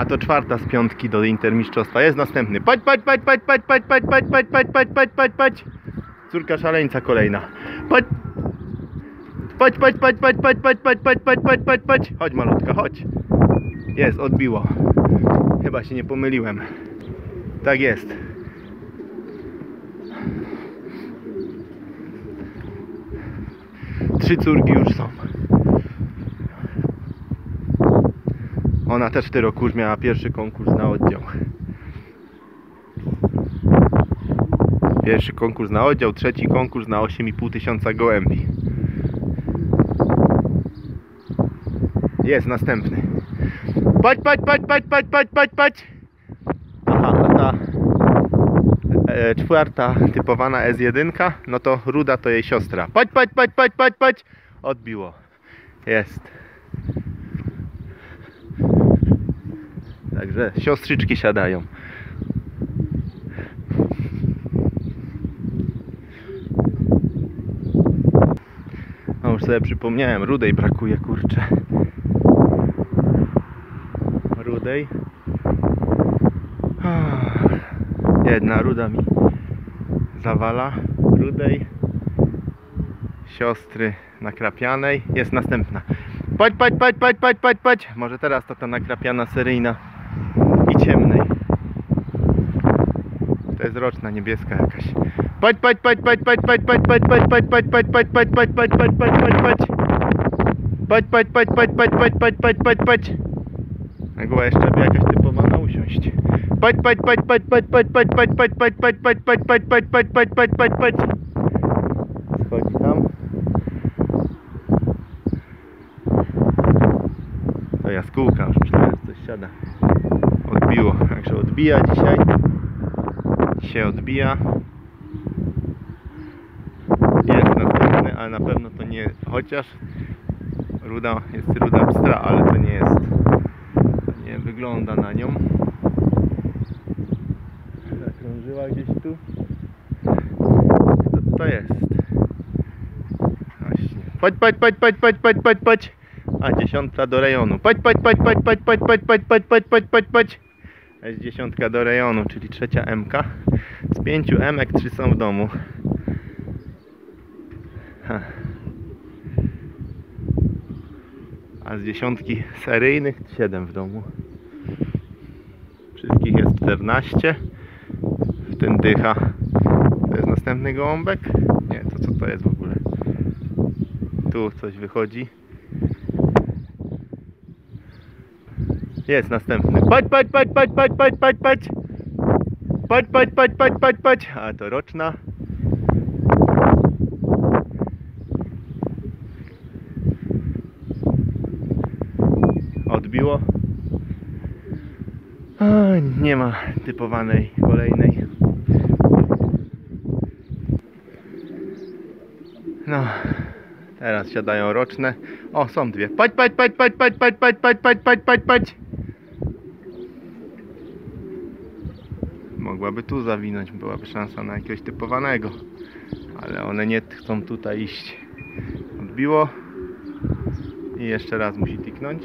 A to czwarta z piątki do intermistrzostwa. Jest następny. Paść, paść, paść, paść, paść, paść, paść, paść, paść, paść, paść, paść, paść, paść. Córka szaleńca kolejna. Paść. Paść, paść, paść, paść, paść, paść, paść, paść, paść, paść, paść, paść. Chodź malutka, chodź. Jest, odbiło. Chyba się nie pomyliłem. Tak jest. Trzy córki już są. Ona też w tym roku już miała pierwszy konkurs na oddział. Pierwszy konkurs na oddział, trzeci konkurs na 8,5 tysiąca gołębi. Jest następny. Paść, paść, paść, paść, paść, paść, paść, paść. Aha, a ta czwarta typowana S1, no to ruda to jej siostra. Paść, paść, paść, paść, paść, paść. Odbiło. Jest. Także siostrzyczki siadają. No już sobie przypomniałem, rudej brakuje, kurczę. Rudej. Jedna ruda mi zawala. Rudej. Siostry nakrapianej. Jest następna. Paść, paść, paść, paść, paść, paść, paść. Może teraz to ta nakrapiana seryjna i ciemnej. To jest roczna, niebieska jakaś. Paść, paść, paść, paść, paść, paść, paść, paść, paść, paść, paść, paść, paść, paść, paść, paść, paść, paść, paść. Paść, paść, paść, paść, paść, paść, paść, paść, paść, paść. Mogła jeszcze by jakaś typowana usiąść. Paść, paść, paść, paść, paść, paść, paść, paść, paść, paść, paść, paść, paść, paść, paść, paść, paść, paść, paść, paść. Schodzi tam. To jaskółka, już myślałem, że coś siada. Odbiło, także odbija dzisiaj. Się odbija. Jest następny, ale na pewno to nie, chociaż ruda jest ruda pstra, ale to nie jest, to nie wygląda na nią. Zakrążyła gdzieś tu. To jest. Właśnie. Paść, paść, paść, paść, paść, paść, paść, paść. A 10 do rejonu. Paść, paść, paść, paść, paść, paść, paść, paść, paść, paść, paść, paść, paść. Jest 10 do rejonu, czyli trzecia MK. Z 5 emek 3 są w domu. A z 10 seryjnych 7 w domu. Wszystkich jest 14. W tym dycha. To jest następny gołąbek? Nie, to co to jest w ogóle? Tu coś wychodzi. Jest następny. Paść, paść, paść, paść, paść, paść, paść, paść. Paść, paść, paść, paść, paść, paść. A to roczna. Odbiło. Nie ma typowanej kolejnej. No, teraz siadają roczne. O, są dwie. Paść, paść, paść, paść, paść, paść, paść, paść, paść, paść, paść, paść. Mogłaby tu zawinąć, byłaby szansa na jakiegoś typowanego. Ale one nie chcą tutaj iść. Odbiło. I jeszcze raz musi tiknąć.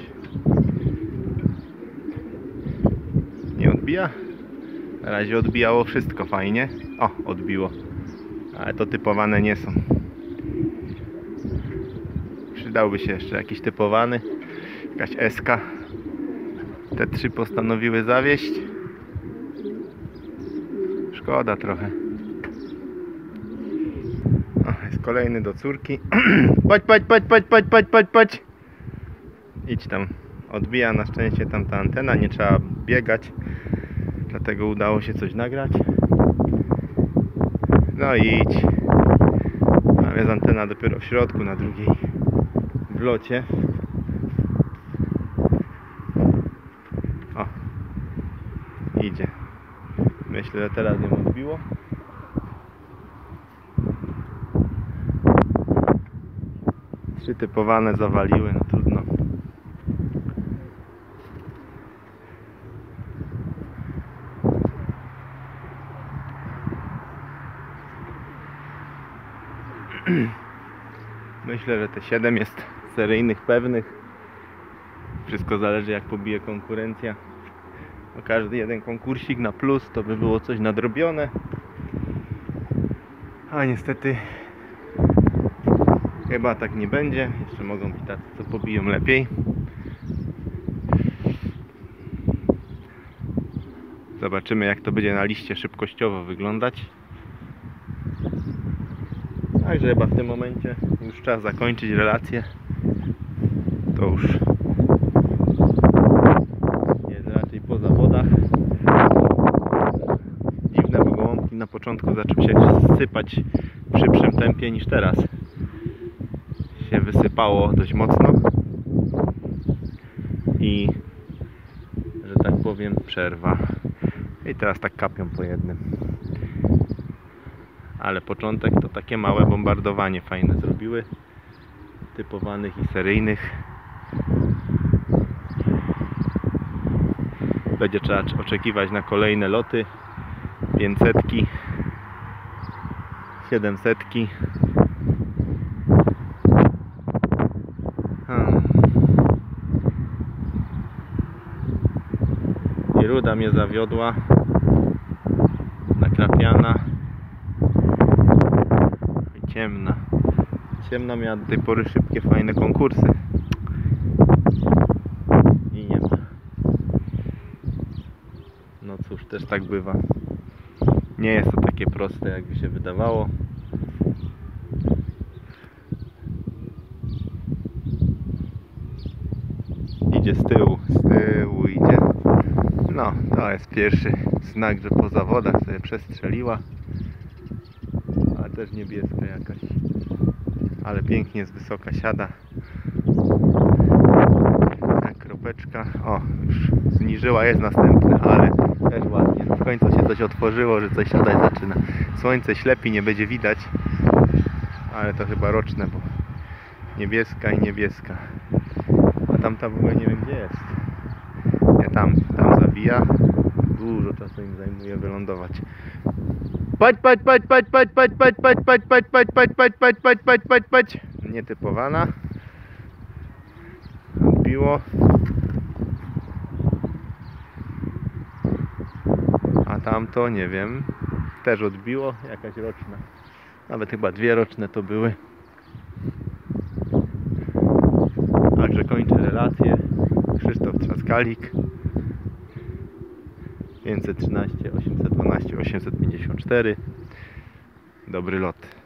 Nie odbija? Na razie odbijało wszystko fajnie. O, odbiło. Ale to typowane nie są. Przydałby się jeszcze jakiś typowany. Jakaś SK. Te trzy postanowiły zawieść. Szkoda trochę. O, jest kolejny do córki. Paść, paść, paść, paść, paść, paść, paść, paść. Idź tam. Odbija na szczęście tam ta antena. Nie trzeba biegać. Dlatego udało się coś nagrać. No i idź. Tam jest antena dopiero w środku, na drugiej wlocie. O. Idzie. Myślę, że teraz ją odbiło. Trzy typowane zawaliły, no trudno. Myślę, że te 7 jest seryjnych pewnych. Wszystko zależy, jak pobije konkurencja. bo każdy jeden konkursik na plus to by było coś nadrobione. A niestety chyba tak nie będzie. Jeszcze mogą być tacy, co pobiją lepiej. Zobaczymy, jak to będzie na liście szybkościowo wyglądać. Także chyba w tym momencie już czas zakończyć relację. To już jest raczej po zawodach. Dziwne, bo gołąbki na początku zaczęły się sypać w szybszym tempie niż teraz. Się wysypało dość mocno i, że tak powiem, przerwa. I teraz tak kapią po jednym. Ale początek to takie małe bombardowanie fajne zrobiły. Typowanych i seryjnych. Będzie trzeba oczekiwać na kolejne loty. 500, 700. I ruda mnie zawiodła. Nakrapiana. I ciemna. Ciemna miała do tej pory szybkie, fajne konkursy. I nie ma. No cóż, też tak bywa. Nie jest to takie proste, jakby się wydawało. Idzie z tyłu idzie. No, to jest pierwszy znak, że po zawodach sobie przestrzeliła. Ale też niebieska jakaś. Ale pięknie z wysoka siada. Tak, kropeczka. O, już zniżyła, jest następna, ale też ładnie. W końcu się coś otworzyło, że coś siadać zaczyna. Słońce ślepi, nie będzie widać. Ale to chyba roczne, bo niebieska i niebieska. A tamta w ogóle nie wiem, gdzie jest. Nie, tam zawija. Dużo czasu im zajmuje wylądować. Paść. Nietypowana. Odbiło. A tamto nie wiem. Też odbiło. Jakaś roczna. Nawet chyba 2 roczne to były. Także kończę relację. Krzysztof Trzaskalik. 513, 812, 854. Dobry lot.